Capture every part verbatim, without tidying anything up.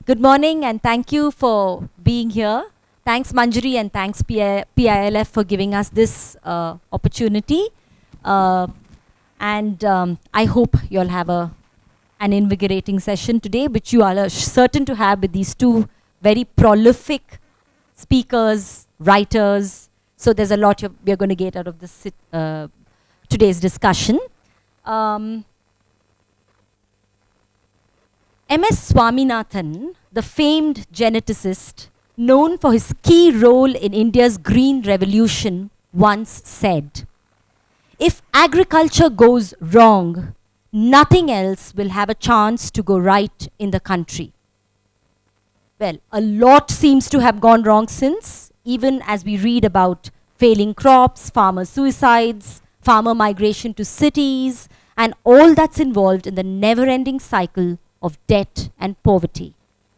Good morning and thank you for being here. Thanks Manjari and thanks P I L F for giving us this uh, opportunity. Uh, and um, I hope you'll have a, an invigorating session today, which you are certain to have with these two very prolific speakers, writers. So there's a lot we're going to get out of this uh, today's discussion. Um, M S Swaminathan, the famed geneticist, known for his key role in India's Green Revolution, once said, "If agriculture goes wrong, nothing else will have a chance to go right in the country." Well, a lot seems to have gone wrong since, even as we read about failing crops, farmer suicides, farmer migration to cities, and all that's involved in the never-ending cycle of debt and poverty.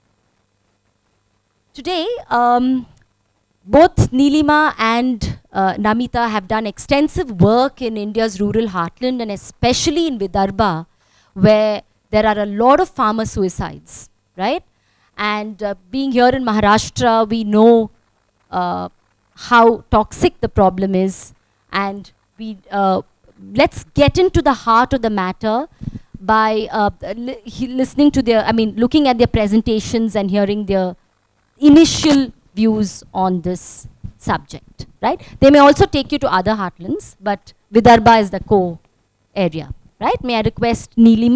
Today, um, both Nilima and uh, Namita have done extensive work in India's rural heartland and especially in Vidarbha, where there are a lot of farmer suicides, right? And uh, being here in Maharashtra, we know uh, how toxic the problem is, and we uh, let's get into the heart of the matter by uh, li listening to their, I mean, looking at their presentations and hearing their initial views on this subject, right? They may also take you to other heartlands, but Vidarbha is the core area, right? May I request Nilima?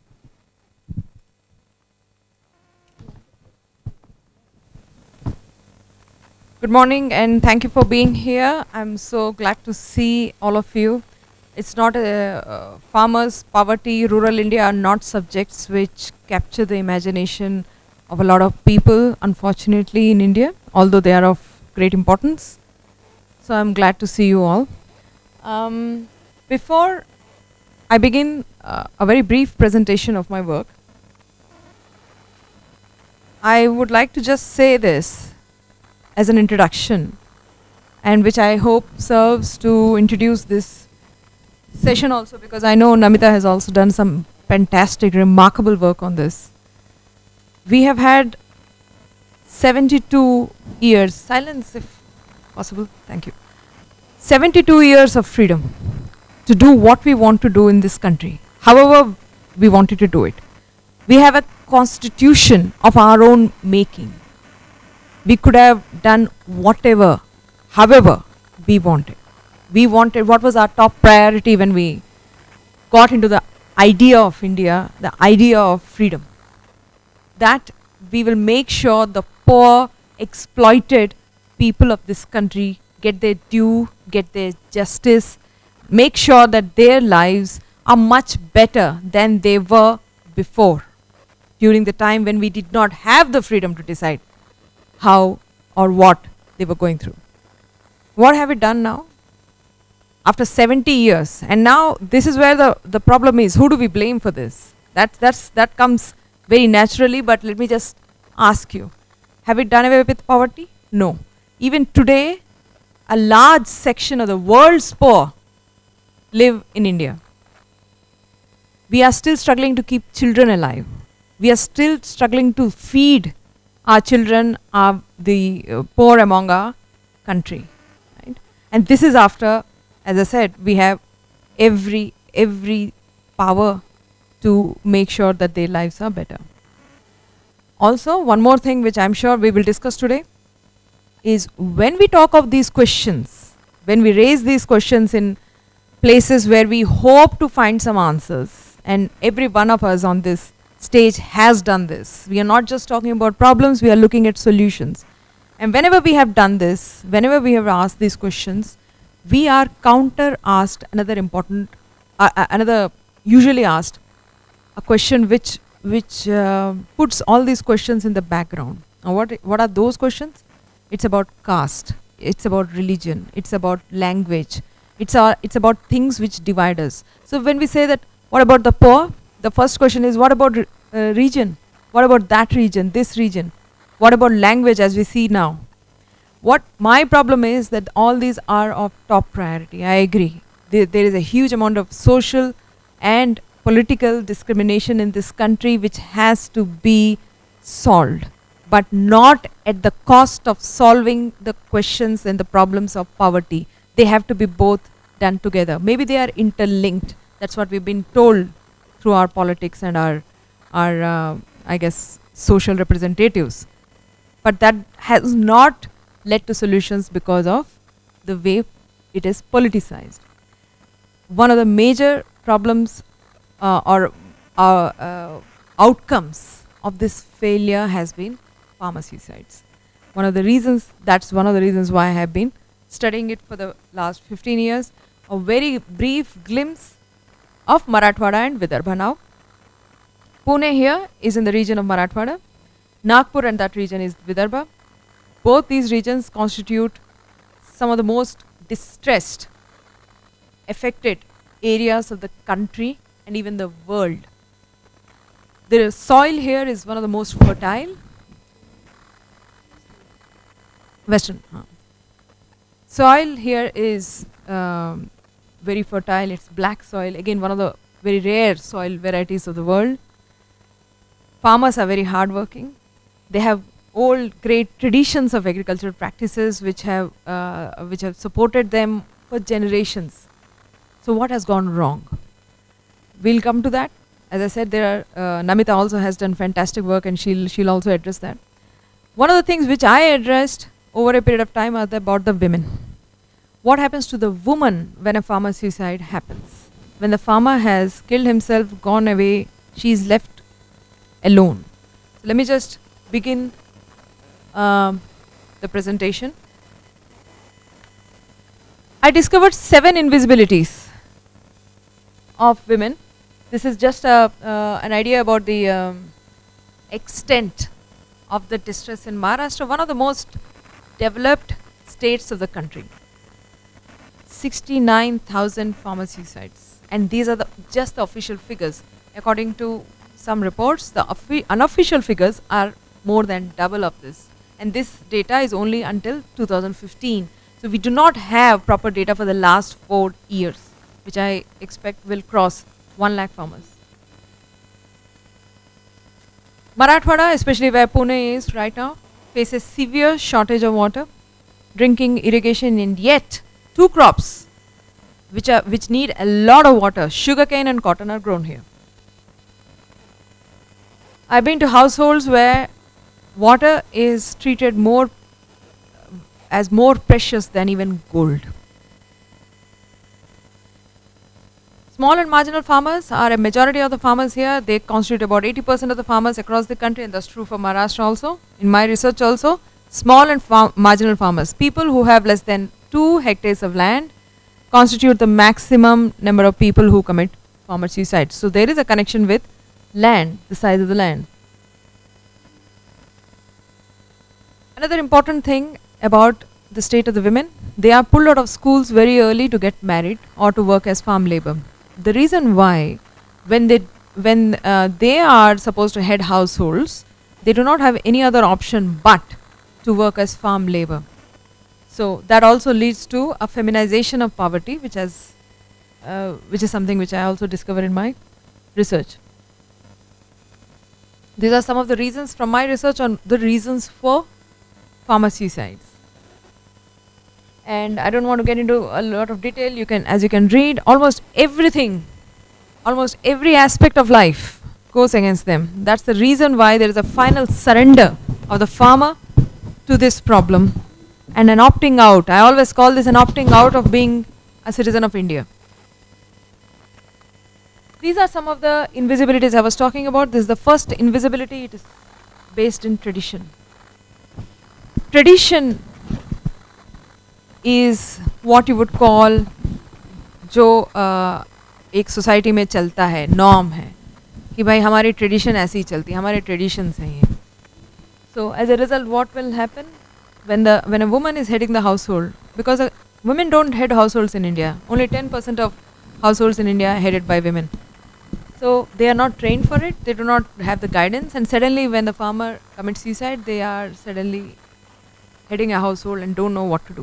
Good morning and thank you for being here. I'm so glad to see all of you. It's not a, uh, farmers, poverty, rural India are not subjects which capture the imagination of a lot of people, unfortunately, in India, although they are of great importance. So I'm glad to see you all. Um, before I begin uh, a very brief presentation of my work, I would like to just say this as an introduction, and which I hope serves to introduce this session also, because I know Namita has also done some fantastic, remarkable work on this. We have had seventy-two years, silence if possible, thank you. seventy-two years of freedom to do what we want to do in this country, however we wanted to do it. We have a constitution of our own making. We could have done whatever, however we wanted. We wanted, what was our top priority when we got into the idea of India, the idea of freedom? That we will make sure the poor, exploited people of this country get their due, get their justice, make sure that their lives are much better than they were before, during the time when we did not have the freedom to decide how or what they were going through. What have we done now? After seventy years, and now this is where the, the problem is, who do we blame for this? That, that's, that comes very naturally, but let me just ask you, have we done away with poverty? No. Even today, a large section of the world's poor live in India. We are still struggling to keep children alive. We are still struggling to feed our children, are the uh, poor among our country, right? And this is after, as I said, we have every, every power to make sure that their lives are better. Also, one more thing which I'm sure we will discuss today is when we talk of these questions, when we raise these questions in places where we hope to find some answers, and every one of us on this stage has done this. We are not just talking about problems, we are looking at solutions. And whenever we have done this, whenever we have asked these questions, we are counter-asked another important, uh, uh, another usually asked, a question which, which uh, puts all these questions in the background. Now what, what are those questions? It's about caste, it's about religion, it's about language, it's, our, it's about things which divide us. So when we say that, what about the poor? The first question is, what about uh, region? What about that region, this region? What about language as we see now? What my problem is that all these are of top priority. I agree. There, there is a huge amount of social and political discrimination in this country which has to be solved, but not at the cost of solving the questions and the problems of poverty. They have to be both done together. Maybe they are interlinked. That's what we've been told through our politics and our, our uh, I guess, social representatives. But that has not led to solutions because of the way it is politicized. One of the major problems uh, or uh, uh, outcomes of this failure has been farmer suicides. One of the reasons, that's one of the reasons why I have been studying it for the last fifteen years. A very brief glimpse of Marathwada and Vidarbha now. Pune here is in the region of Marathwada. Nagpur and that region is Vidarbha. Both these regions constitute some of the most distressed, affected areas of the country and even the world. The soil here is one of the most fertile. Western. Huh. Soil here is um, very fertile. It's black soil. Again, one of the very rare soil varieties of the world. Farmers are very hardworking. They have old, great traditions of agricultural practices which have uh, which have supported them for generations. So what has gone wrong? We'll come to that. As I said, there are uh, Namita also has done fantastic work, and she'll she'll also address that. One of the things which I addressed over a period of time are the, about the women. What happens to the woman when a farmer suicide happens? When the farmer has killed himself, gone away, she is left alone. So let me just begin um, the presentation. I discovered seven invisibilities of women. This is just a, uh, an idea about the um, extent of the distress in Maharashtra, one of the most developed states of the country. sixty-nine thousand farmer suicides, and these are the just the official figures. According to some reports, the unofficial figures are more than double of this, and this data is only until two thousand fifteen. So we do not have proper data for the last four years, which I expect will cross one lakh farmers. Marathwada, especially where Pune is right now, faces severe shortage of water, drinking, irrigation, and yet two crops which are which need a lot of water, sugarcane and cotton, are grown here. I've been to households where water is treated more uh, as more precious than even gold. Small and marginal farmers are a majority of the farmers here. They constitute about eighty percent of the farmers across the country, and that's true for Maharashtra also. In my research also, small and far marginal farmers, people who have less than two hectares of land, constitute the maximum number of people who commit farmer suicide. So there is a connection with land, the size of the land. Another important thing about the state of the women, they are pulled out of schools very early to get married or to work as farm labor. The reason why, when they when uh, they are supposed to head households, they do not have any other option but to work as farm labor. So that also leads to a feminization of poverty, which has uh, which is something which I also discovered in my research. These are some of the reasons from my research on the reasons for farmer suicides. And I don't want to get into a lot of detail. You can, as you can read, almost everything, almost every aspect of life goes against them. That's the reason why there is a final surrender of the farmer to this problem and an opting out. I always call this an opting out of being a citizen of India. These are some of the invisibilities I was talking about. This is the first invisibility. It is based in tradition. Tradition is what you would call जो uh, एक society में चलता है, norm है कि भाई हमारी tradition ऐसी ही चलती है, हमारे ट्रेडिशंस हैं ये. So as a result, what will happen when the when a woman is heading the household, because uh, women don't head households in India. Only ten percent of households in India are headed by women. So they are not trained for it. They do not have the guidance, and suddenly when the farmer commits suicide, they are suddenly heading a household and don't know what to do.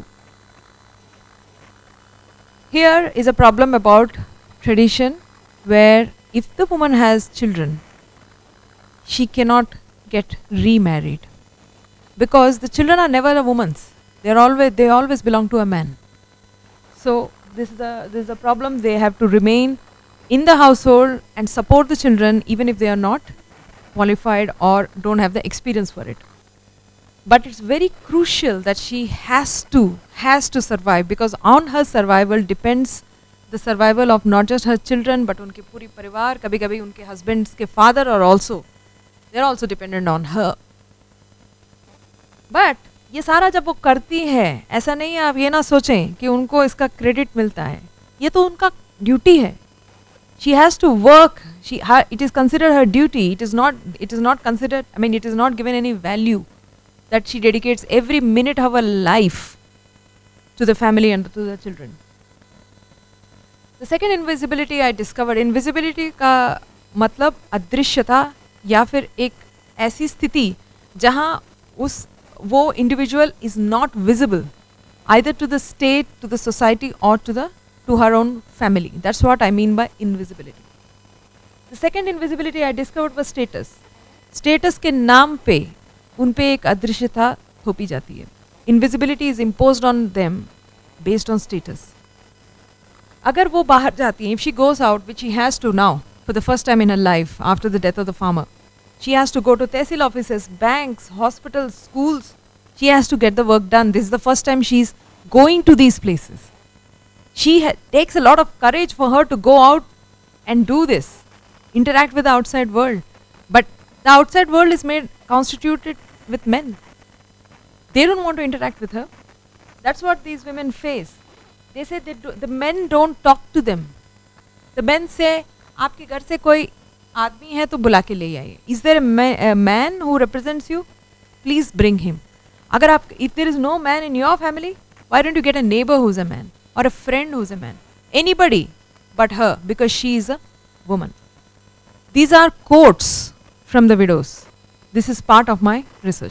Here is a problem about tradition, where if the woman has children, she cannot get remarried, because the children are never a woman's. They are always they always belong to a man. So this is a this is a problem. They have to remain in the household and support the children even if they are not qualified or don't have the experience for it. But it's very crucial that she has to has to survive, because on her survival depends the survival of not just her children but उनके पूरी परिवार. कभी कभी उनके husbands के father are also they are also dependent on her. But ये सारा जब वो करती है, ऐसा नहीं है आप ये ना सोचें कि उनको इसका क्रेडिट मिलता है, ये तो उनका ड्यूटी है. She has to work. She her, it is considered her duty. It is not it is not considered, I mean it is not given any value that she dedicates every minute of her life to the family and to the children. The second invisibility I discovered, invisibility का मतलब अदृश्यता या फिर एक ऐसी स्थिति जहाँ उस वो individual is not visible either to the state, to the society or to the to her own family. That's what I mean by invisibility. The second invisibility I discovered was status. Status के नाम पे उन पे एक अदृश्यता थोपी जाती है. Invisibility is imposed on them based on status. अगर वो बाहर जाती हैं, if she goes out, which she has to now for the first time in her life after the death of the farmer, she has to go to tehsil offices, banks, hospitals, schools. She has to get the work done. This is the first time she's going to these places. She takes a lot of courage for her to go out and do this, interact with the outside world. But the outside world is made constituted with men. They don't want to interact with her. That's what these women face. They say they do, the men don't talk to them. The men say, आपके घर से कोई आदमी है तो बुला के ले आइए. Is there a man, a man who represents you? Please bring him. अगर आप, if there is no man in your family, why don't you get a neighbor who's a man or a friend who's a man? Anybody but her, because she is a woman. These are quotes from the widows. This is part of my research.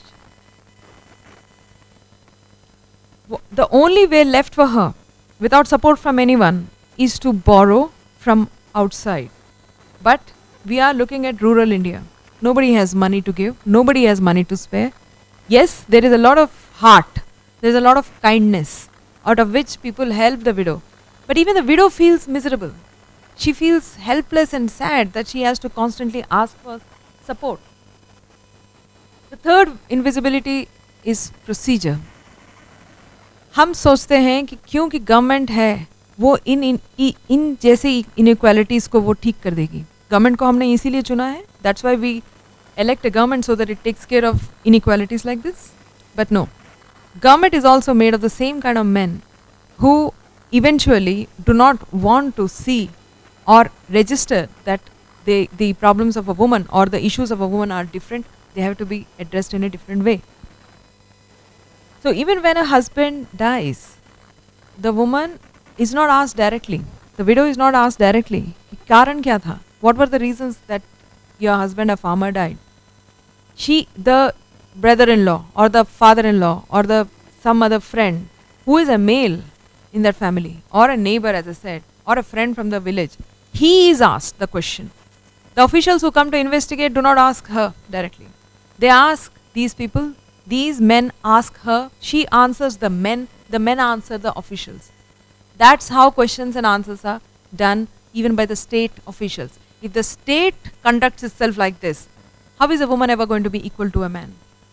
The only way left for her, without support from anyone, is to borrow from outside. But we are looking at rural India. Nobody has money to give. Nobody has money to spare. Yes, there is a lot of heart. There is a lot of kindness, out of which people help the widow. But even the widow feels miserable. She feels helpless and sad that she has to constantly ask for support. The third invisibility is procedure. हम सोचते हैं कि क्योंकि government है वो इन इन इन जैसे inequalities को वो ठीक कर देगी. गवर्नमेंट को हमने इसीलिए चुना है. That's why we elect a government so that it takes care of inequalities like this. But no, government is also made of the same kind of men who eventually do not want to see or register that they, the problems of a woman or the issues of a woman are different. They have to be addressed in a different way. So even when a husband dies, the woman is not asked directly. The widow is not asked directly. कारण क्या था? What were the reasons that your husband, a farmer, died? She, the brother-in-law or the father-in-law or the some other friend who is a male in that family or a neighbor, as I said, or a friend from the village, he is asked the question. The officials who come to investigate do not ask her directly. They ask these people. These men ask her. She answers the men. The men answer the officials. That's how questions and answers are done even by the state officials. If the state conducts itself like this, how is a woman ever going to be equal to a man?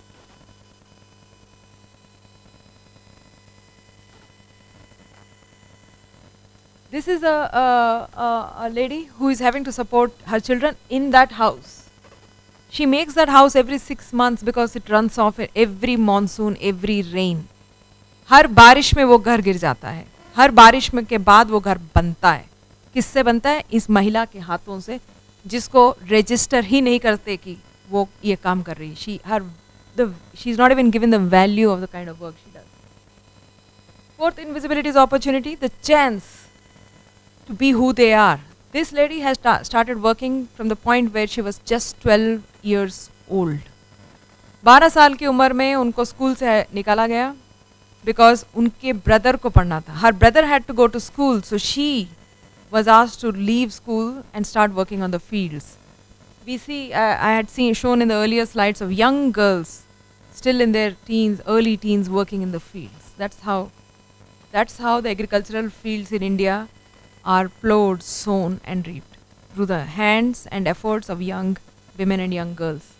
This is a, a, a, a lady who is having to support her children in that house. She makes that house every six months because it runs off every monsoon, every rain. हर बारिश में वो घर गिर जाता है. हर बारिश में के बाद वो घर बनता है. किससे बनता है? इस महिला के हाथों से, जिसको रजिस्टर ही नहीं करते कि वो ये काम कर रही. She her the she is not even given the value of the kind of work she does. Fourth invisibility is opportunity, the chance to be who they are. This lady has started working from the point where she was just twelve years old. बारह साल की उम्र में उनको school से निकाला गया because उनके ब्रदर को पढ़ना था. Her brother had to go to school, so she was asked to leave school and start working on the fields. we see, uh, I had seen shown in the earlier slides of young girls still in their teens, early teens, working in the fields. That's how, that's how the agricultural fields in India are plowed, sown and reaped through the hands and efforts of young women and young girls.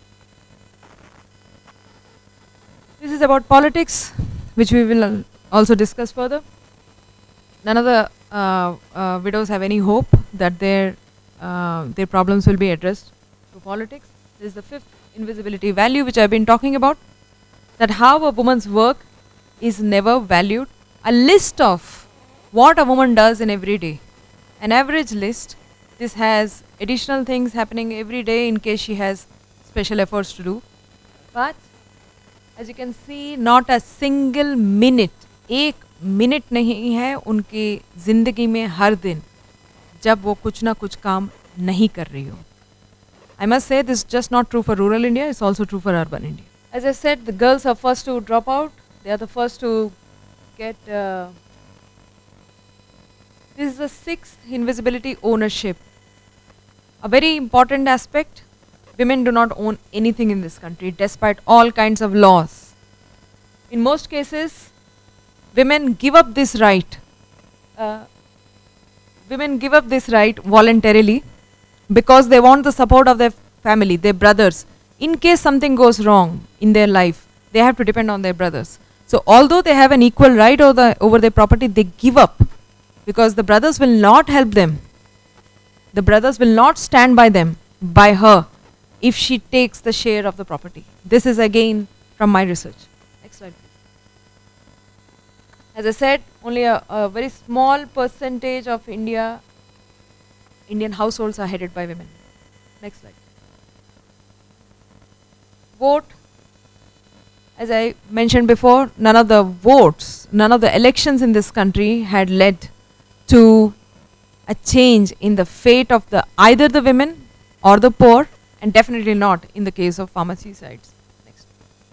This is about politics, which we will uh, also discuss further. None of the uh, uh, widows have any hope that their uh, their problems will be addressed through politics. This is the fifth invisibility value which I have been talking about, that how a woman's work is never valued. A list of what a woman does in every day, an average list. This has additional things happening every day in case she has special efforts to do. But as you can see, not a single minute, एक minute नहीं है उनकी ज़िंदगी में हर दिन जब वो कुछ ना कुछ काम नहीं कर रही हो. I must say this is just not true for rural India, it's also true for urban India. As I said, the girls are first to drop out, they are the first to get, uh, this is the sixth invisibility, ownership. A very important aspect, women do not own anything in this country despite all kinds of laws. In most cases, women give up this right. Uh, women give up this right voluntarily because they want the support of their family, their brothers. In case something goes wrong in their life, they have to depend on their brothers. So although they have an equal right over, the, over their property, they give up because the brothers will not help them. The brothers will not stand by them, by her, if she takes the share of the property. This is again from my research. Next slide, please. As I said, only a, a very small percentage of India, Indian households are headed by women. Next slide. Vote. As I mentioned before, none of the votes, none of the elections in this country had led to a change in the fate of the either the women or the poor, and definitely not in the case of farmer suicides. Next.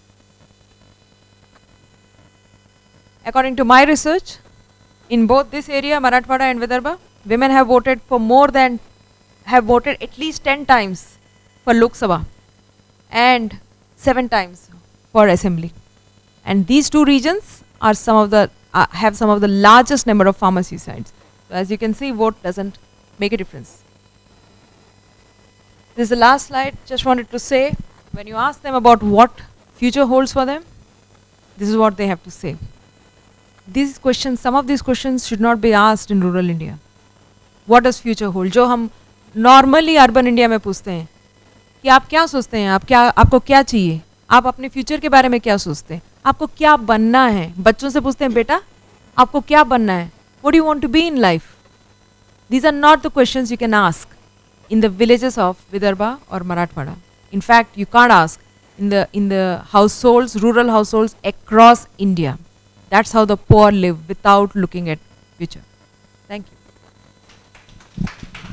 According to my research, in both this area, Marathwada and Vidarbha, women have voted for more than, have voted at least ten times for Lok Sabha and seven times for Assembly. And these two regions are some of the, uh, have some of the largest number of farmer suicides. So as you can see, vote doesn't make a difference. This is the last slide. Just wanted to say, when you ask them about what future holds for them, this is what they have to say. These questions, some of these questions should not be asked in rural India. What does future hold? जो हम normally urban India में पूछते हैं कि आप क्या सोचते हैं, आप क्या, आपको क्या चाहिए, आप अपने फ्यूचर के बारे में क्या सोचते हैं, आपको क्या बनना है. बच्चों से पूछते हैं, बेटा आपको क्या बनना है, what do you want to be in life? These are not the questions you can ask in the villages of Vidarbha or Marathwada. In fact, you can't ask in the in the households, rural households across India. That's how the poor live without looking at future. Thank you.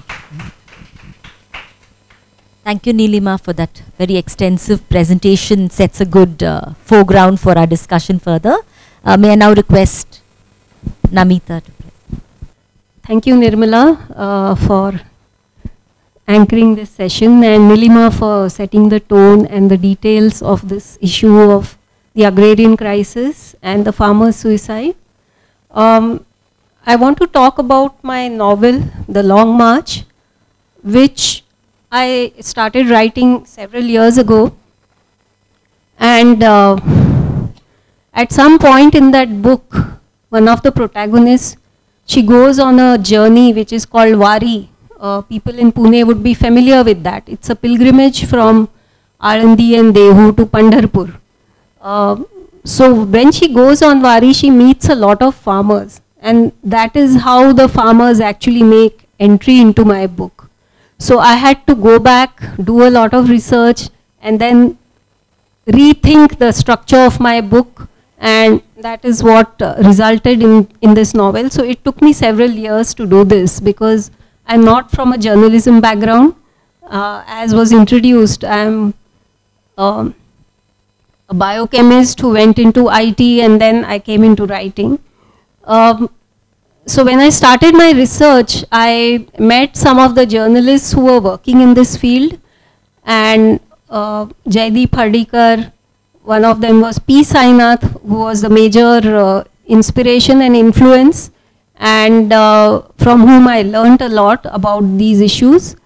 Thank you, Nilima, for that very extensive presentation. Sets a good uh, foreground for our discussion further. Uh, may I now request Namita to play. Thank you, Nirmala, uh, for anchoring this session, and Nilima for setting the tone and the details of this issue of the agrarian crisis and the farmer's suicide. Um, I want to talk about my novel, The Long March, which I started writing several years ago. And uh, at some point in that book, one of the protagonists, she goes on a journey which is called Wari. Uh, people in Pune would be familiar with that. It's a pilgrimage from Alandi and Dehu to Pandharpur. Uh, so when she goes on Wari, she meets a lot of farmers, and that is how the farmers actually make entry into my book. So I had to go back, do a lot of research, and then rethink the structure of my book, and that is what uh, resulted in, in this novel. So it took me several years to do this because I'm not from a journalism background. Uh, as was introduced, I'm um, a biochemist who went into I T, and then I came into writing. Um, so when I started my research, I met some of the journalists who were working in this field, and uh, Jaideep Hardikar. One of them was P. Sainath, who was the major uh, inspiration and influence, and uh, from whom I learnt a lot about these issues.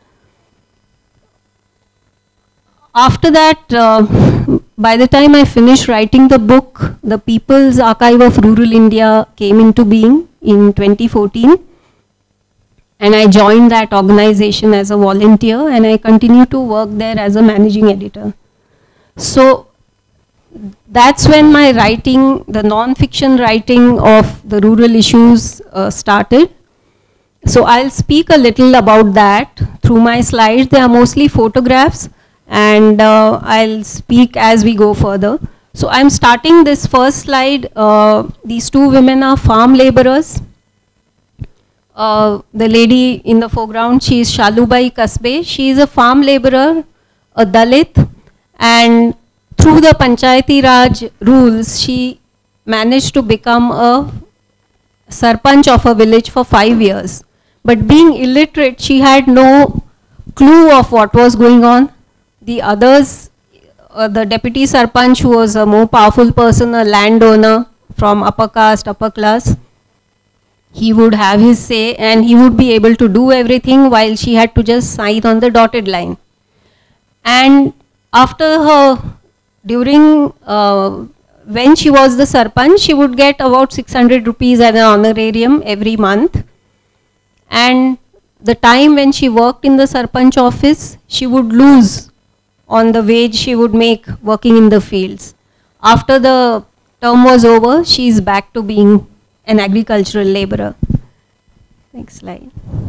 After that, uh, by the time I finished writing the book, the People's Archive of Rural India came into being in twenty fourteen. And I joined that organization as a volunteer, and I continue to work there as a managing editor. So that's when my writing, the non-fiction writing of the rural issues uh, started. So I'll speak a little about that through my slides. They are mostly photographs, and uh, I'll speak as we go further. So I'm starting this first slide. Uh, these two women are farm laborers. Uh, the lady in the foreground, she is Shalubai Kasbe. She is a farm laborer, a Dalit, and through the Panchayati Raj rules, she managed to become a sarpanch of a village for five years. But being illiterate, she had no clue of what was going on. The others, uh, the deputy sarpanch, who was a more powerful person, a landowner from upper caste, upper class, he would have his say and he would be able to do everything, while she had to just sign on the dotted line. And after her, during, uh, when she was the sarpanch, she would get about six hundred rupees as an honorarium every month. And the time when she worked in the sarpanch office, she would lose on the wage she would make working in the fields. After the term was over, she is back to being an agricultural laborer. Next slide.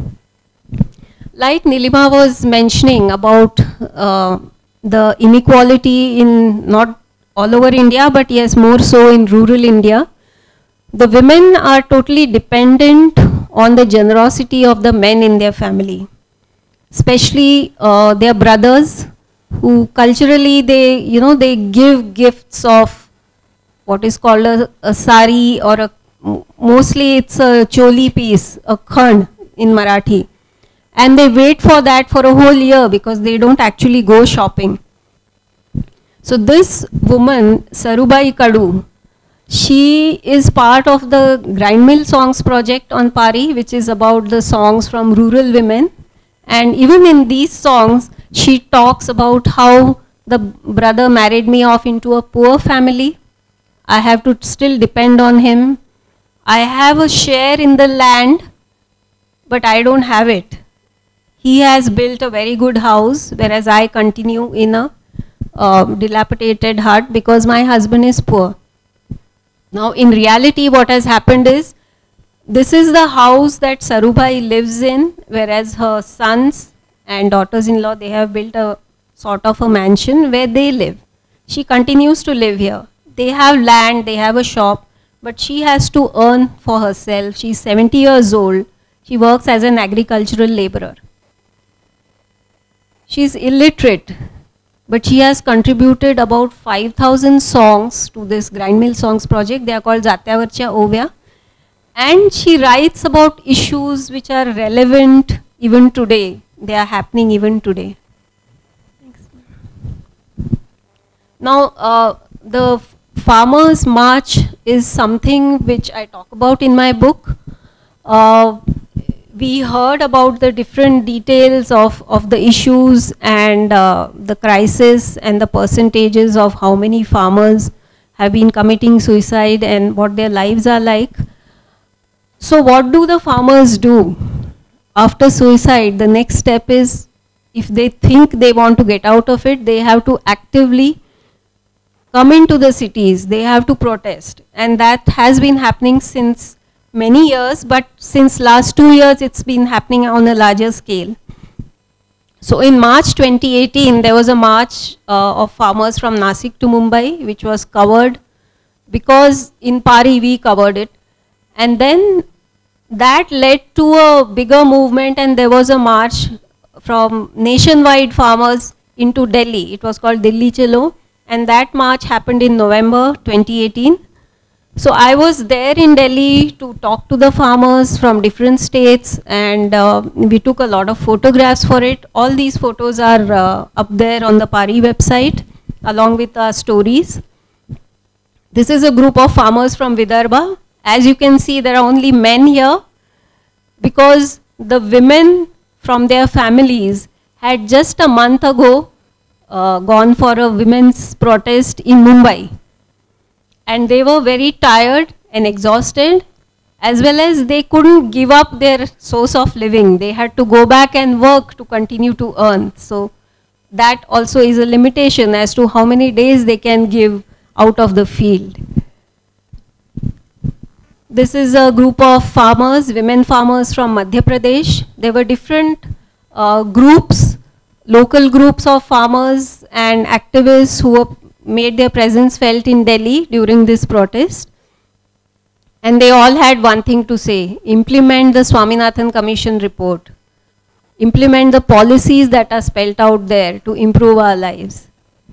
Like Nilima was mentioning about uh, the inequality in not all over India, but yes, more so in rural India, the women are totally dependent on the generosity of the men in their family, especially uh, their brothers, who culturally they, you know, they give gifts of what is called a, a sari, or a, mostly it's a choli piece, a khand in Marathi. And they wait for that for a whole year because they don't actually go shopping. So this woman, Sarubai Kadu, she is part of the Grindmill Songs project on Pari, which is about the songs from rural women. And even in these songs, she talks about how the brother married me off into a poor family. I have to still depend on him. I have a share in the land, but I don't have it. He has built a very good house, whereas I continue in a uh, dilapidated hut because my husband is poor. Now, in reality, what has happened is, this is the house that Sarubai lives in, whereas her sons and daughters-in-law, they have built a sort of a mansion where they live. She continues to live here. They have land, they have a shop, but she has to earn for herself. She's seventy years old. She works as an agricultural laborer. She's illiterate, but she has contributed about five thousand songs to this Grindmill Songs project. They are called Zatyavarcha Ovya. And she writes about issues which are relevant even today. They are happening even today. Thanks. Now, uh, the Farmers' March is something which I talk about in my book. Uh, we heard about the different details of, of the issues and uh, the crisis and the percentages of how many farmers have been committing suicide and what their lives are like. So what do the farmers do? After suicide, the next step is, if they think they want to get out of it, they have to actively come into the cities, they have to protest. And that has been happening since many years, but since last two years it's been happening on a larger scale. So in March twenty eighteen, there was a march uh, of farmers from Nasik to Mumbai, which was covered because in Pari we covered it. And then that led to a bigger movement, and there was a march from nationwide farmers into Delhi. It was called Delhi Chalo, and that march happened in November twenty eighteen. So I was there in Delhi to talk to the farmers from different states, and uh, we took a lot of photographs for it. All these photos are uh, up there on the PARI website along with our stories. This is a group of farmers from Vidarbha. As you can see, there are only men here because the women from their families had just a month ago uh, gone for a women's protest in Mumbai. And they were very tired and exhausted, as well as they couldn't give up their source of living. They had to go back and work to continue to earn. So that also is a limitation as to how many days they can give out of the field. This is a group of farmers, women farmers from Madhya Pradesh. There were different uh, groups, local groups of farmers and activists who were made their presence felt in Delhi during this protest. And they all had one thing to say: implement the Swaminathan Commission report. Implement the policies that are spelled out there to improve our lives.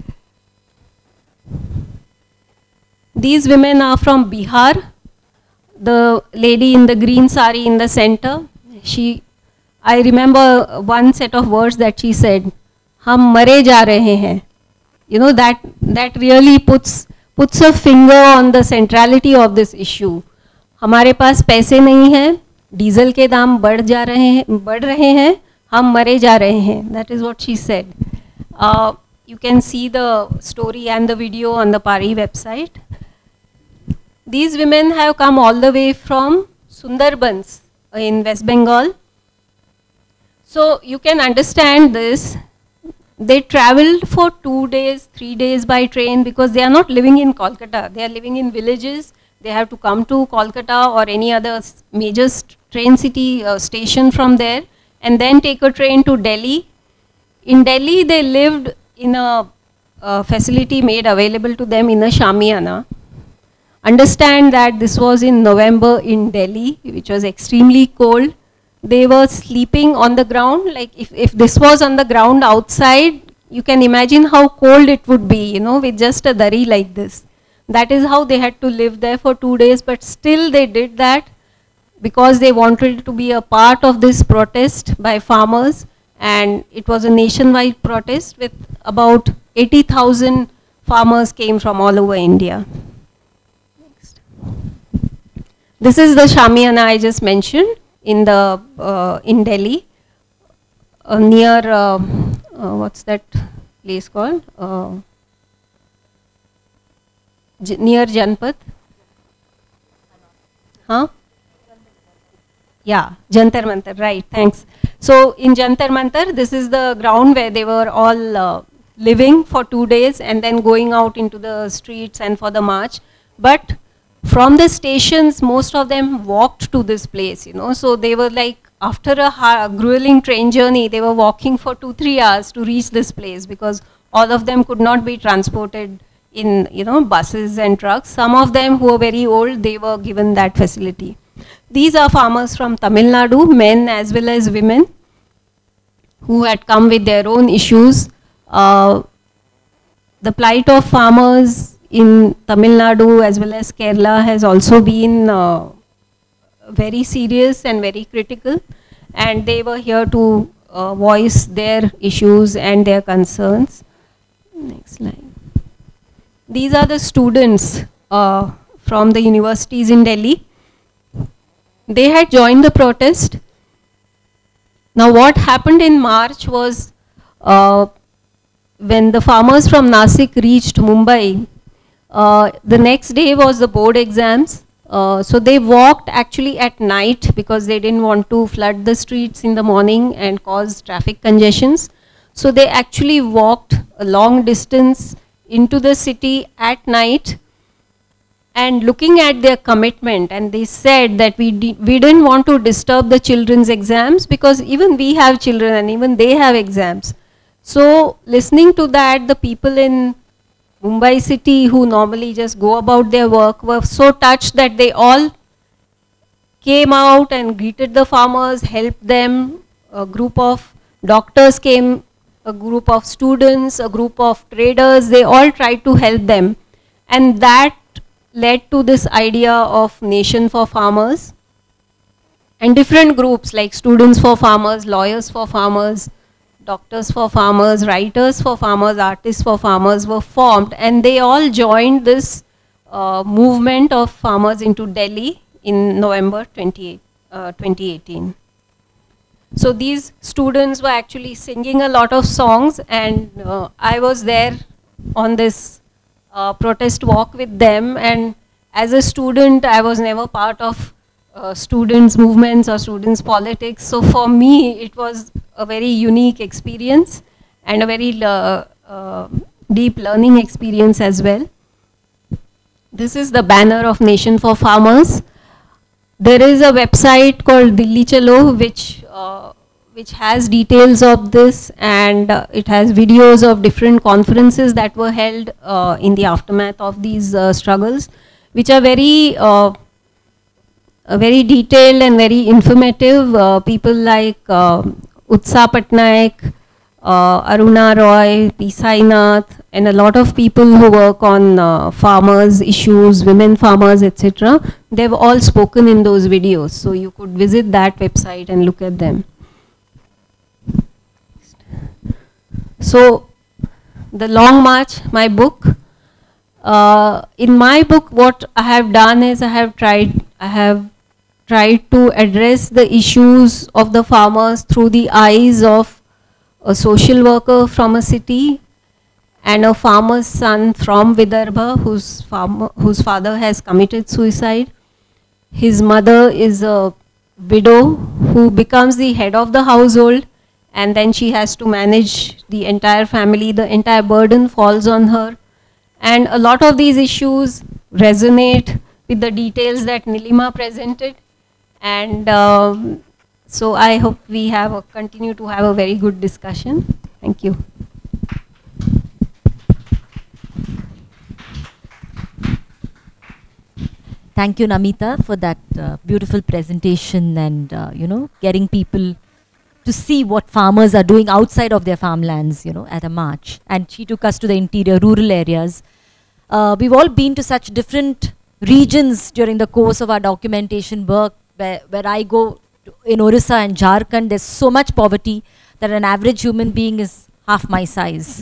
These women are from Bihar. The lady in the green sari in the center, she, I remember one set of words that she said, "Hum mare ja rahe hain." You know, that, that really puts, puts a finger on the centrality of this issue. हमारे पास पैसे नहीं हैं, diesel के दाम बढ़ जा रहे हैं, बढ़ रहे हैं, हम मरे जा रहे हैं. That is what she said. Uh, you can see the story and the video on the PARI website. These women have come all the way from Sundarbans in West Bengal. So you can understand this. They traveled for two days, three days by train because they are not living in Kolkata. They are living in villages. They have to come to Kolkata or any other major train city uh, station from there and then take a train to Delhi. In Delhi, they lived in a, a facility made available to them in a Shamiana. Understand that this was in November in Delhi, which was extremely cold. They were sleeping on the ground. Like if, if this was on the ground outside, you can imagine how cold it would be, you know, with just a dari like this. That is how they had to live there for two days, but still they did that because they wanted to be a part of this protest by farmers, and it was a nationwide protest with about eighty thousand farmers came from all over India. Next. This is the Shamiana I just mentioned in the uh, in Delhi, uh, near uh, uh, what's that place called? Uh, J near Janpat. Huh? Yeah, Jantar Mantar, right, thanks. So in Jantar Mantar, this is the ground where they were all uh, living for two days and then going out into the streets and for the march. But from the stations, most of them walked to this place, you know. So they were like, after a grueling train journey, they were walking for two, three hours to reach this place because all of them could not be transported in, you know, buses and trucks. Some of them who were very old, they were given that facility. These are farmers from Tamil Nadu, men as well as women, who had come with their own issues. Uh, the plight of farmers in Tamil Nadu as well as Kerala has also been uh, very serious and very critical, and they were here to uh, voice their issues and their concerns. Next slide. These are the students uh, from the universities in Delhi. They had joined the protest. Now what happened in March was uh, when the farmers from Nasik reached Mumbai, uh, the next day was the board exams. Uh, so they walked actually at night because they didn't want to flood the streets in the morning and cause traffic congestions. So they actually walked a long distance into the city at night, and looking at their commitment, and they said that we, di we didn't want to disturb the children's exams because even we have children and even they have exams. So listening to that, the people in Mumbai city who normally just go about their work were so touched that they all came out and greeted the farmers, helped them. A group of doctors came, a group of students, a group of traders, they all tried to help them. And that led to this idea of Nation for Farmers. And different groups like Students for Farmers, Lawyers for Farmers, Doctors for Farmers, Writers for Farmers, Artists for Farmers were formed, and they all joined this uh, movement of farmers into Delhi in November twenty eighteen. So these students were actually singing a lot of songs, and uh, I was there on this uh, protest walk with them, and as a student I was never part of uh, students movements or students politics, so for me it was a very unique experience and a very uh, uh, deep learning experience as well. This is the banner of Nation for Farmers. There is a website called Delhi Chalo, which uh, which has details of this, and uh, it has videos of different conferences that were held uh, in the aftermath of these uh, struggles, which are very uh, uh, very detailed and very informative. Uh, people like uh, Utsa Patnaik, uh, Aruna Roy, P. Sainath, and a lot of people who work on uh, farmers issues, women farmers, et cetera. They've all spoken in those videos, so you could visit that website and look at them. So, The Long March, my book. Uh, in my book, what I have done is I have tried, I have tried to address the issues of the farmers through the eyes of a social worker from a city and a farmer's son from Vidarbha whose, farmer, whose father has committed suicide. His mother is a widow who becomes the head of the household, and then she has to manage the entire family. The entire burden falls on her. And a lot of these issues resonate with the details that Nilima presented. And um, so I hope we have a, continue to have a very good discussion. Thank you. Thank you, Namita, for that uh, beautiful presentation and, uh, you know, getting people to see what farmers are doing outside of their farmlands, you know, at a march. And she took us to the interior rural areas. Uh, we've all been to such different regions during the course of our documentation work, where, where I go to, in Orissa and Jharkhand, there's so much poverty that an average human being is half my size.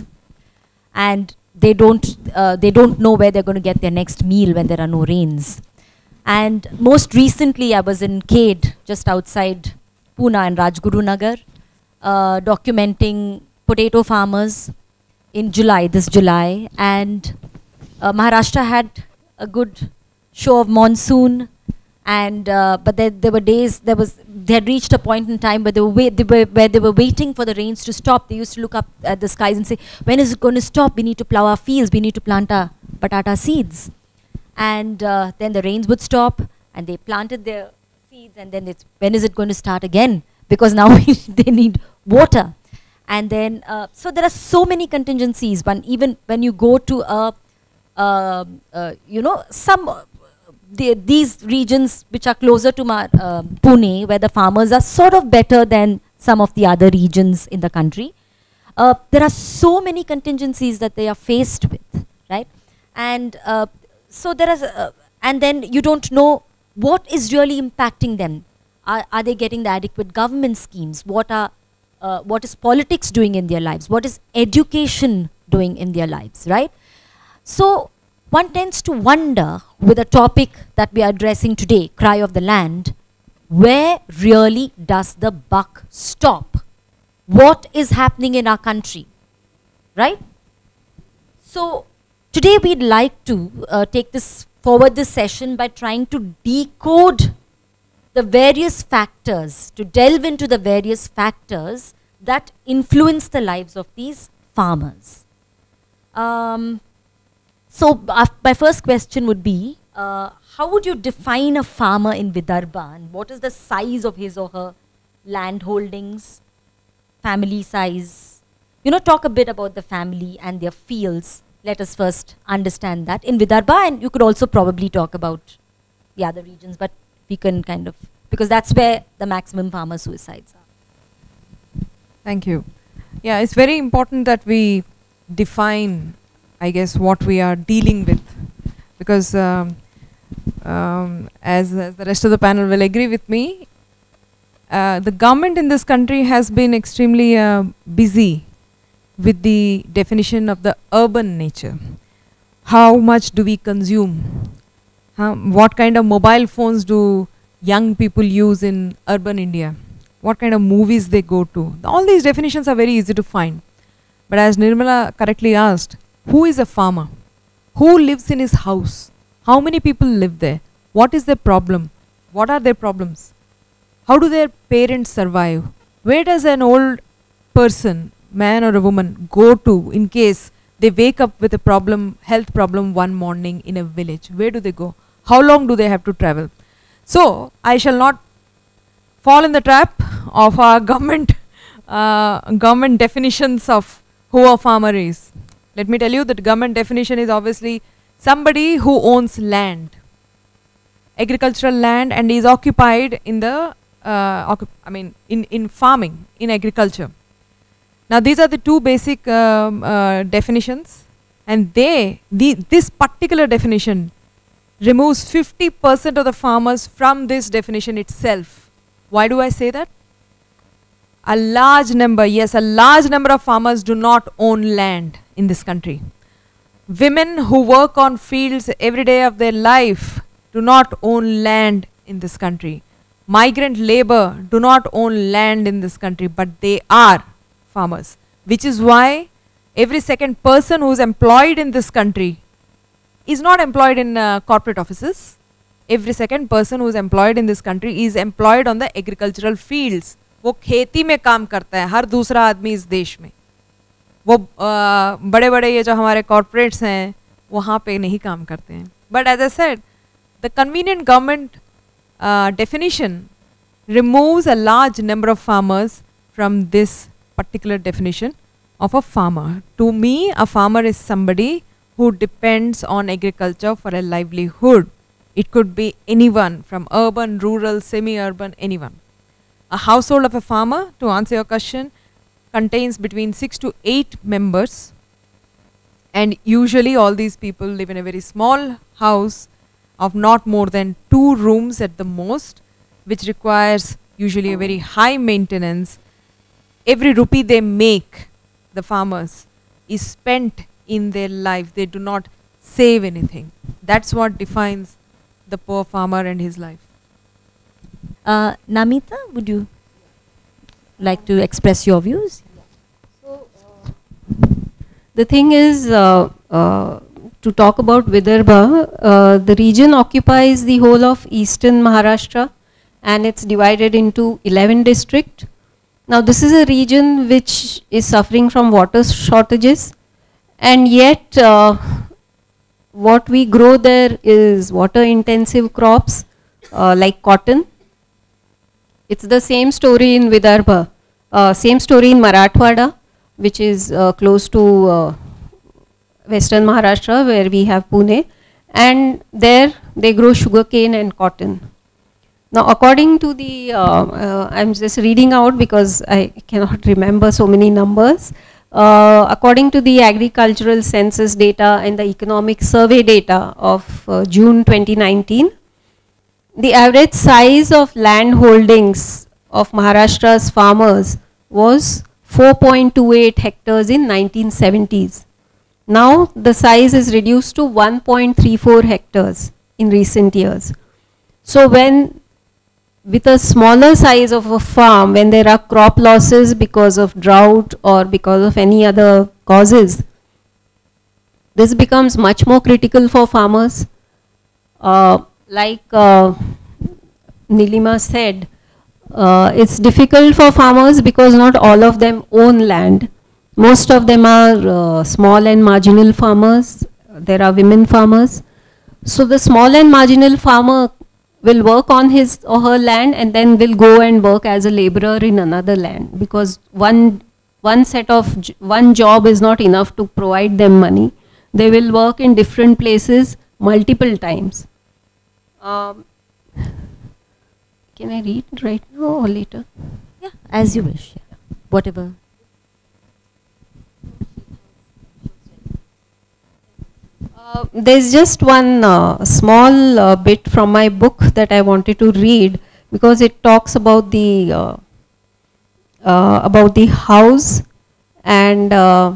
And they don't, uh, they don't know where they're going to get their next meal when there are no rains. And most recently, I was in Khed, just outside Pune and Rajguru Nagar, uh, documenting potato farmers in July, this July. And uh, Maharashtra had a good show of monsoon, and uh, but there, there were days, there was, they had reached a point in time where they, were wait, they were, where they were waiting for the rains to stop. They used to look up at the skies and say, when is it going to stop? We need to plow our fields, we need to plant our patata seeds. And uh, then the rains would stop, and they planted their seeds, and then it's, when is it going to start again? Because now they need water. And then, uh, so there are so many contingencies. One, even when you go to a, uh, uh, you know, some, uh, the, these regions which are closer to Mar, uh, Pune, where the farmers are sort of better than some of the other regions in the country, uh, there are so many contingencies that they are faced with, right? And uh, so there is, uh, and then you don't know what is really impacting them. Are, are they getting the adequate government schemes? What are, uh, what is politics doing in their lives? What is education doing in their lives, right? So one tends to wonder, with a topic that we are addressing today, Cry of the Land, where really does the buck stop? What is happening in our country, right? So today we'd like to uh, take this forward this session by trying to decode the various factors, to delve into the various factors that influence the lives of these farmers. Um, so uh, my first question would be, uh, how would you define a farmer in Vidarbha, and what is the size of his or her land holdings, family size? You know, talk a bit about the family and their fields. Let us first understand that in Vidarbha, and you could also probably talk about the other regions, but we can kind of, because that's where the maximum farmer suicides are. Thank you. Yeah, it's very important that we define, I guess, what we are dealing with, because um, um, as, as the rest of the panel will agree with me, uh, the government in this country has been extremely uh, busy with the definition of the urban nature. How much do we consume? How, what kind of mobile phones do young people use in urban India? What kind of movies they go to? All these definitions are very easy to find. But as Nirmala correctly asked, who is a farmer? Who lives in his house? How many people live there? What is their problem? What are their problems? How do their parents survive? Where does an old person, man or a woman, go to in case they wake up with a problem, health problem one morning in a village? Where do they go? How long do they have to travel? So, I shall not fall in the trap of our government, uh, government definitions of who a farmer is. Let me tell you that government definition is obviously somebody who owns land, agricultural land, and is occupied in the, uh, I mean, in, in farming, in agriculture. Now these are the two basic um, uh, definitions, and they, the, this particular definition removes fifty percent of the farmers from this definition itself. Why do I say that? A large number, yes, a large number of farmers do not own land in this country. Women who work on fields every day of their life do not own land in this country. Migrant labor do not own land in this country, but they are farmers, which is why every second person who is employed in this country is not employed in uh, corporate offices. Every second person who is employed in this country is employed on the agricultural fields. वो खेती में काम करता है, हर दूसरा आदमी इस देश में. वो बड़े बड़े ये जो हमारे कॉर्पोरेट्स हैं वहाँ पे नहीं काम करते हैं. But as I said, the convenient government uh, definition removes a large number of farmers from this particular definition of a farmer. To me, a farmer is somebody who depends on agriculture for a livelihood. It could be anyone from urban, rural, semi-urban, anyone. A household of a farmer, to answer your question, contains between six to eight members, and usually all these people live in a very small house of not more than two rooms at the most, which requires usually a very high maintenance. Every rupee they make, the farmers, is spent in their life. They do not save anything. That's what defines the poor farmer and his life. Uh, Namita, would you like to express your views? So, uh, the thing is, uh, uh, to talk about Vidarbha, uh, the region occupies the whole of eastern Maharashtra, and it's divided into eleven districts. Now, this is a region which is suffering from water shortages, and yet uh, what we grow there is water intensive crops uh, like cotton. It's the same story in Vidarbha, uh, same story in Marathwada, which is uh, close to uh, western Maharashtra, where we have Pune, and there they grow sugarcane and cotton. Now, according to the, uh, uh, I'm just reading out because I cannot remember so many numbers. Uh, according to the agricultural census data and the economic survey data of uh, June twenty nineteen, the average size of land holdings of Maharashtra's farmers was four point two eight hectares in nineteen seventies. Now the size is reduced to one point three four hectares in recent years. So when, with a smaller size of a farm, when there are crop losses because of drought or because of any other causes, this becomes much more critical for farmers. Uh, like uh, Nilima said, uh, it's difficult for farmers because not all of them own land. Most of them are uh, small and marginal farmers. There are women farmers. So the small and marginal farmer will work on his or her land and then will go and work as a laborer in another land, because one, one set of, j one job is not enough to provide them money. They will work in different places multiple times. Um, can I read right now or later? Yeah, as you wish. Yeah. Whatever. Uh, there's just one uh, small uh, bit from my book that I wanted to read because it talks about the uh, uh, about the house and uh,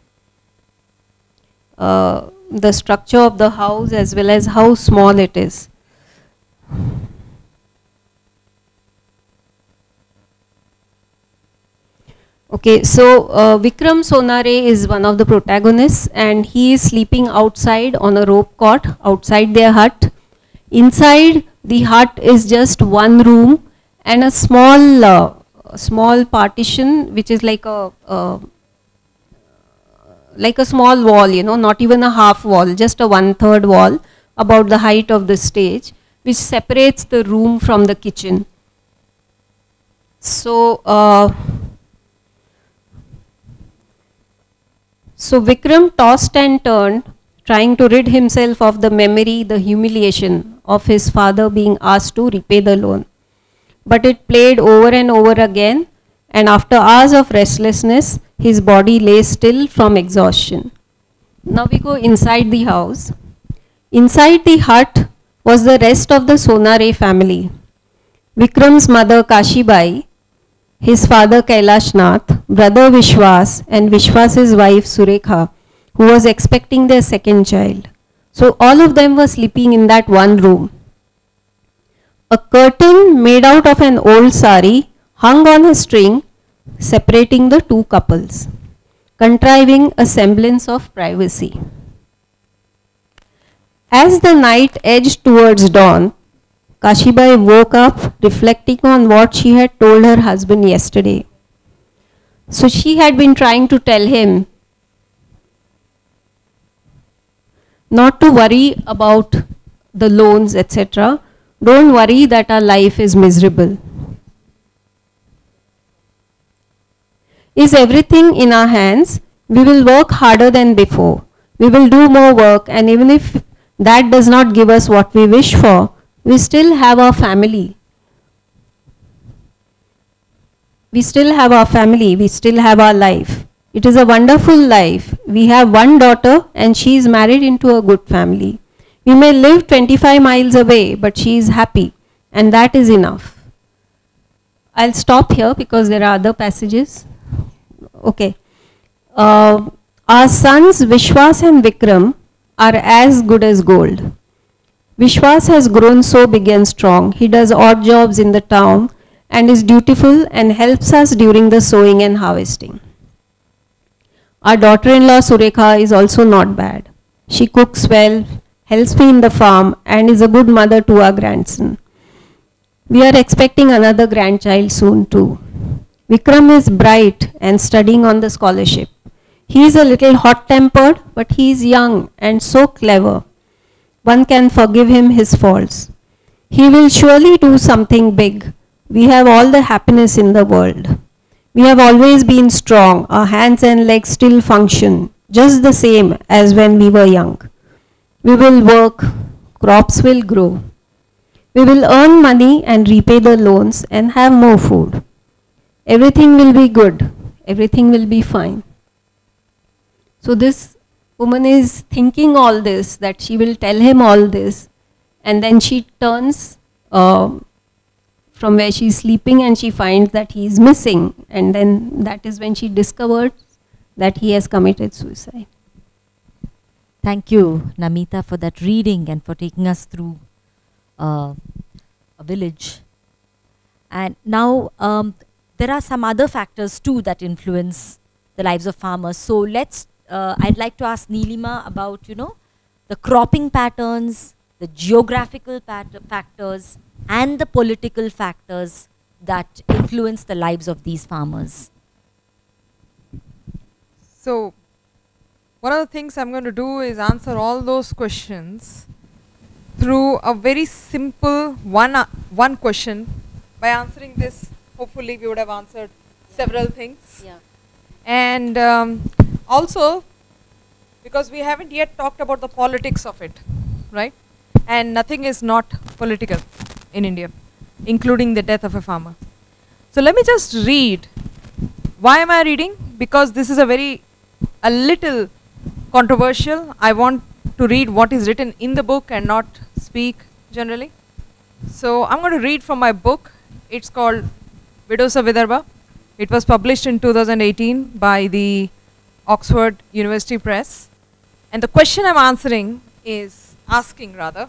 uh, the structure of the house as well as how small it is. Okay, so uh, Vikram Sonare is one of the protagonists and he is sleeping outside on a rope cot outside their hut. Inside the hut is just one room and a small uh, small partition which is like a uh, like a small wall, you know, not even a half wall, just a one third wall about the height of the stage which separates the room from the kitchen. So uh, So Vikram tossed and turned, trying to rid himself of the memory, the humiliation of his father being asked to repay the loan. But it played over and over again, and after hours of restlessness, his body lay still from exhaustion. Now we go inside the house. Inside the hut was the rest of the Sonare family. Vikram's mother Kashibai, his father Kailash Nath, brother Vishwas and Vishwas's wife Surekha, who was expecting their second child. So all of them were sleeping in that one room. A curtain made out of an old sari hung on a string separating the two couples, contriving a semblance of privacy. As the night edged towards dawn, Kashibai woke up reflecting on what she had told her husband yesterday. So she had been trying to tell him not to worry about the loans, et cetera. Don't worry that our life is miserable. Is everything in our hands? We will work harder than before. We will do more work, and even if that does not give us what we wish for, we still have our family. We still have our family, we still have our life. It is a wonderful life. We have one daughter and she is married into a good family. We may live twenty-five miles away, but she is happy, and that is enough. I'll stop here because there are other passages. Okay. Uh, our sons Vishwas and Vikram are as good as gold. Vishwas has grown so big and strong. He does odd jobs in the town and is dutiful and helps us during the sowing and harvesting. Our daughter-in-law Surekha is also not bad. She cooks well, helps me in the farm, and is a good mother to our grandson. We are expecting another grandchild soon too. Vikram is bright and studying on the scholarship. He is a little hot-tempered, but he is young and so clever. One can forgive him his faults. He will surely do something big. We have all the happiness in the world. We have always been strong. Our hands and legs still function, just the same as when we were young. We will work, crops will grow. We will earn money and repay the loans and have more food. Everything will be good. Everything will be fine. So this woman is thinking all this, that she will tell him all this, and then she turns uh, from where she is sleeping and she finds that he is missing, and then that is when she discovers that he has committed suicide. Thank you, Namita, for that reading and for taking us through uh, a village. And now um, there are some other factors too that influence the lives of farmers. So let's Uh, I'd like to ask Nilima about, you know, the cropping patterns, the geographical factors, and the political factors that influence the lives of these farmers. So, one of the things I'm going to do is answer all those questions through a very simple one, uh, one question. By answering this, hopefully we would have answered several things. Yeah. And um, also, because we haven't yet talked about the politics of it, right? And nothing is not political in India, including the death of a farmer. So let me just read. Why am I reading? Because this is a very, a little controversial. I want to read what is written in the book and not speak generally. So I'm going to read from my book. It's called Widows of Vidarbha. It was published in two thousand eighteen by the Oxford University Press. And the question I'm answering is, asking rather,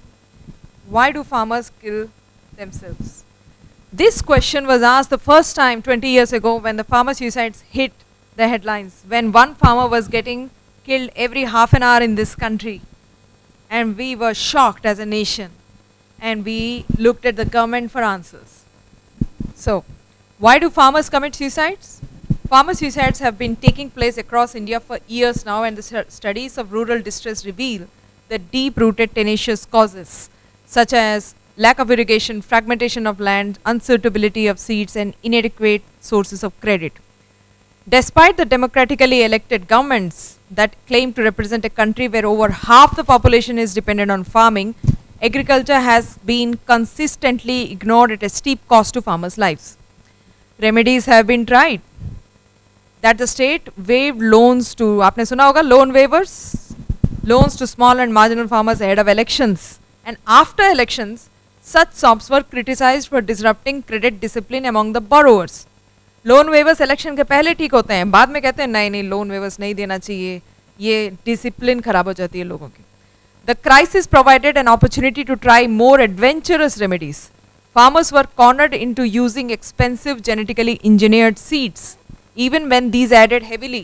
why do farmers kill themselves? This question was asked the first time twenty years ago when the farmer suicides hit the headlines, when one farmer was getting killed every half an hour in this country. And we were shocked as a nation. And we looked at the government for answers. So, why do farmers commit suicides? Farmer suicides have been taking place across India for years now, and the studies of rural distress reveal the deep-rooted tenacious causes, such as lack of irrigation, fragmentation of land, unsuitability of seeds, and inadequate sources of credit. Despite the democratically elected governments that claim to represent a country where over half the population is dependent on farming, agriculture has been consistently ignored at a steep cost to farmers' lives. Remedies have been tried. That the state waived loans to, आपने सुना होगा, loan waivers, loans to small and marginal farmers ahead of elections. And after elections, such SOPs were criticized for disrupting credit discipline among the borrowers. Loan waivers election के पहले ठीक होते हैं, बाद में कहते हैं नहीं नहीं loan waivers नहीं देना चाहिए, ये discipline खराब हो जाती है लोगों की. The crisis provided an opportunity to try more adventurous remedies. Farmers were cornered into using expensive genetically engineered seeds, even when these added heavily,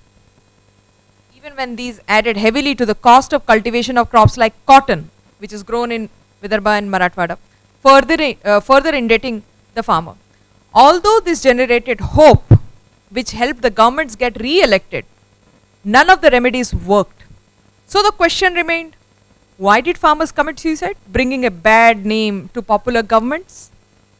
even when these added heavily to the cost of cultivation of crops like cotton, which is grown in Vidarbha and Marathwada, further, uh, further indebting the farmer. Although this generated hope, which helped the governments get re-elected, none of the remedies worked. So the question remained, why did farmers commit suicide, bringing a bad name to popular governments?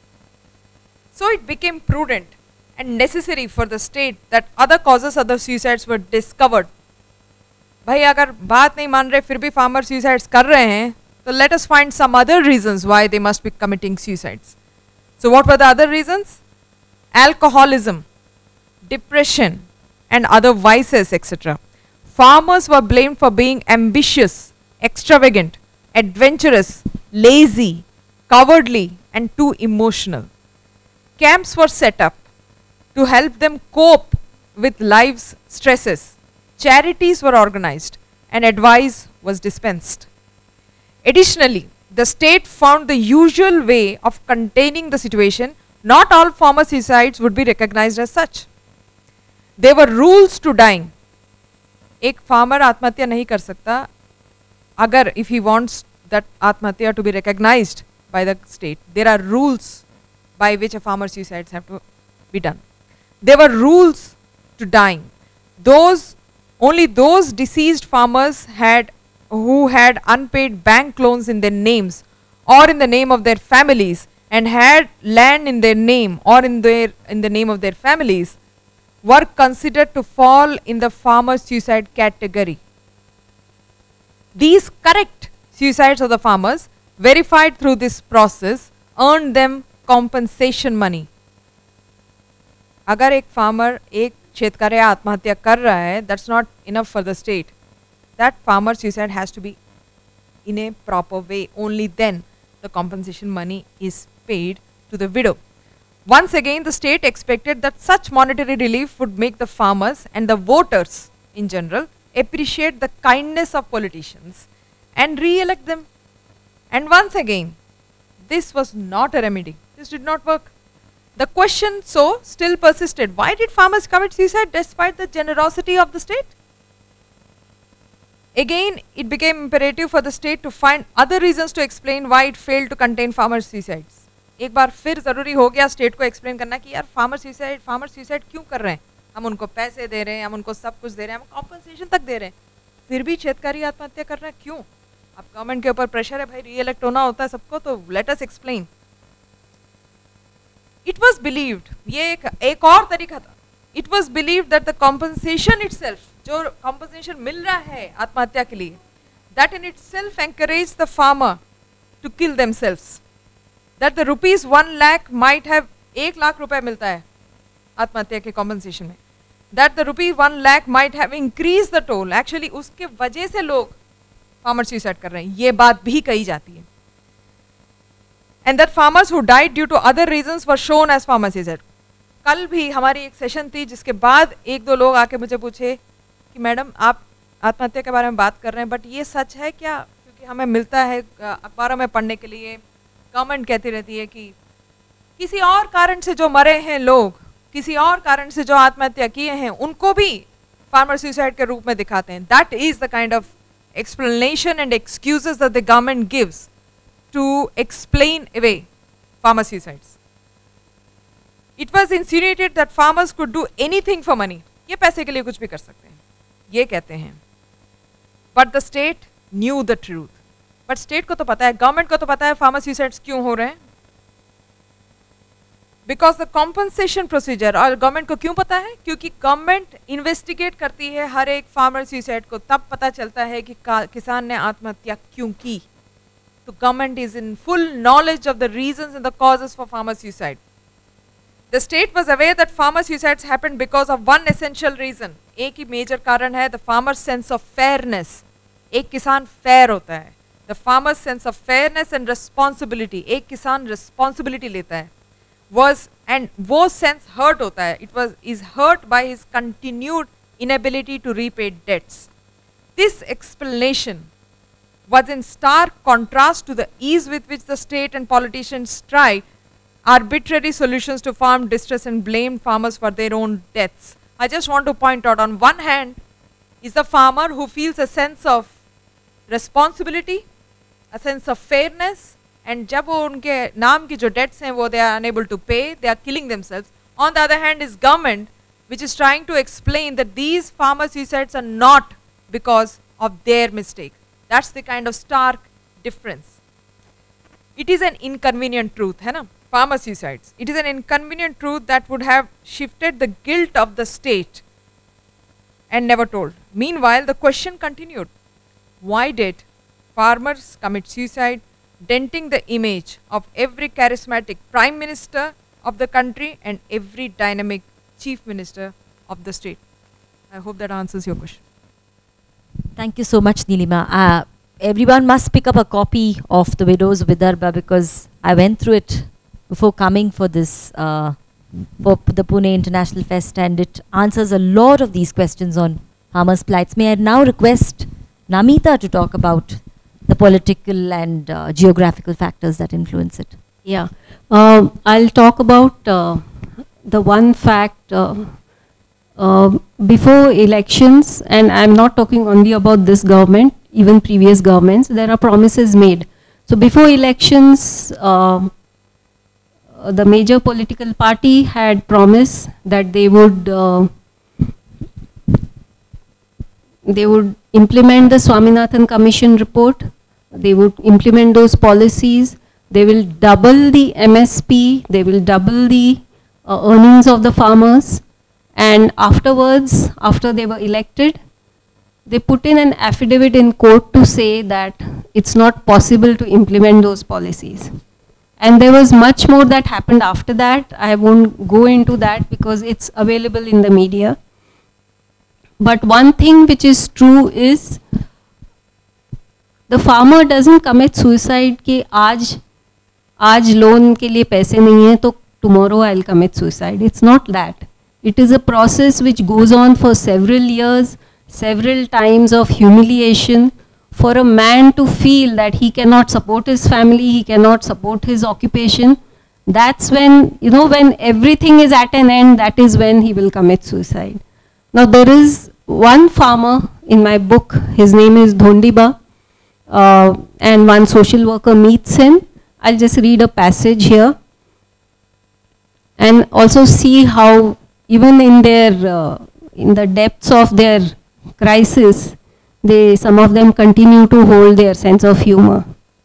So it became prudent and necessary for the state that other causes of the suicides were discovered. भाई अगर बात नहीं मान रहे फिर भी farmer suicides कर रहे हैं, so let us find some other reasons why they must be committing suicides. So what were the other reasons? Alcoholism, depression, and other vices, et cetera. Farmers were blamed for being ambitious, extravagant, adventurous, lazy, cowardly, and too emotional. Camps were set up to help them cope with life's stresses. Charities were organized and advice was dispensed. Additionally, the state found the usual way of containing the situation. Not all farmer suicides would be recognized as such. There were rules to dying. एक farmer आत्महत्या नहीं कर सकता अगर if he wants that आत्महत्या to be recognized by the state. There are rules by which a farmer suicides have to be done. There were rules to dying. Those only those deceased farmers had who had unpaid bank loans in their names or in the name of their families and had land in their name or in their in the name of their families were considered to fall in the farmer suicide category. These correct suicides of the farmers, verified through this process, earned them compensation money. अगर एक farmer एक शेतकरी आत्महत्या कर रहा है, that's not enough for the state. That farmer suicide has to be in a proper way. Only then the compensation money is paid to the widow. Once again, the state expected that such monetary relief would make the farmers and the voters in general appreciate the kindness of politicians and re-elect them. And once again, this was not a remedy. This did not work. The question so still persisted. Why did farmers commit suicide despite the generosity of the state? Again, it became imperative for the state to find other reasons to explain why it failed to contain farmer suicides. एक बार फिर जरूरी हो गया state को explain करना कि यार farmer suicide farmer suicide क्यों कर रहे हैं, हम उनको पैसे दे रहे हैं, हम उनको सब कुछ दे रहे हैं, हम कॉम्पनसेशन तक दे रहे हैं, फिर भी शेतकारी आत्महत्या कर रहे हैं क्यों? अब गवर्नमेंट के ऊपर प्रेशर है भाई, री इलेक्ट होना होता है सबको, तो let us explain. It was believed, ये एक एक और तरीका था, it was believed that the compensation itself, जो कॉम्पनसेशन मिल रहा है आत्महत्या के लिए, that in itself encourage the farmer to kill themselves. That the rupees one lakh might have एक लाख रुपए मिलता है आत्महत्या के कॉम्पनसेशन में, that the rupees one lakh might have increased the toll. Actually उसके वजह से लोग फार्मर सुसाइड कर रहे हैं, ये बात भी कही जाती है. And that farmers who died due to other reasons were shown as farmer suicide. कल भी हमारी एक सेशन थी जिसके बाद एक दो लोग आके मुझे पूछे कि मैडम आप आत्महत्या के बारे में बात कर रहे हैं, बट ये सच है क्या? क्योंकि हमें मिलता है अखबारों में पढ़ने के लिए, गवर्नमेंट कहती रहती है कि किसी और कारण से जो मरे हैं लोग, किसी और कारण से जो आत्महत्या किए हैं, उनको भी फार्मर सुसाइड के रूप में दिखाते हैं. That is the kind of explanation and excuses that the government gives to explain away farmer suicides. It was insinuated that farmers could do anything for money. ये पैसे के लिए कुछ भी कर सकते हैं, ये कहते हैं. But the state knew the truth. But state को तो पता है, government को तो पता है farmer suicides क्यों हो रहे हैं. Because the compensation procedure, और गवर्नमेंट को क्यों पता है? क्योंकि गवर्नमेंट इन्वेस्टिगेट करती है हर एक फार्मर सुसाइड को, तब पता चलता है कि किसान ने आत्महत्या क्यों की. तो government is in full knowledge of the reasons and the causes for farmer suicide. The state was aware that farmer suicides happened because of one essential reason. एक ही मेजर कारण है, the farmer sense of fairness. एक किसान fair होता है. The farmer sense of fairness and responsibility. एक किसान रिस्पॉन्सिबिलिटी लेता है. was and वो sense hurt होता है. It was is hurt by his continued inability to repay debts. This explanation was in stark contrast to the ease with which the state and politicians tried arbitrary solutions to farm distress and blamed farmers for their own deaths. I just want to point out, on one hand is the farmer who feels a sense of responsibility, a sense of fairness, and जब वो उनके नाम की जो debts हैं वो they are unable to pay, they are killing themselves. On the other hand is government, which is trying to explain that these farmer suicides are not because of their mistake. That's the kind of stark difference. It is an inconvenient truth, है ना? Farmer suicides. It is an inconvenient truth that would have shifted the guilt of the state and never told. Meanwhile, the question continued. Why did farmers commit suicide, denting the image of every charismatic prime minister of the country and every dynamic chief minister of the state? I hope that answers your question. Thank you so much, Nilima. Uh, everyone must pick up a copy of The Widows of Vidarbha, because I went through it before coming for this, uh, for the Pune International Fest, and it answers a lot of these questions on farmers' plights. May I now request Namita to talk about the political and uh, geographical factors that influence it. Yeah, uh, I'll talk about uh, the one fact uh, uh, before elections, and I'm not talking only about this government, even previous governments, there are promises made. So before elections, uh, the major political party had promised that they would uh, they would implement the Swaminathan Commission report. They would implement those policies. They will double the M S P. They will double the uh, earnings of the farmers. And afterwards, after they were elected, they put in an affidavit in court to say that it's not possible to implement those policies. And there was much more that happened after that. I won't go into that because it's available in the media. But one thing which is true is the farmer doesn't commit suicide कि आज आज loan के लिए पैसे नहीं है तो tomorrow I'll commit suicide. It's not that. It is a process which goes on for several years, several times of humiliation, for a man to feel that he cannot support his family, he cannot support his occupation. That's when, you know, when everything is at an end, that is when he will commit suicide. Now there is one farmer in my book, his name is Dhondiba, uh, and one social worker meets him. I'll just read a passage here and also see how even in their, uh, in the depths of their crisis, they, some of them continue to hold their sense of humor.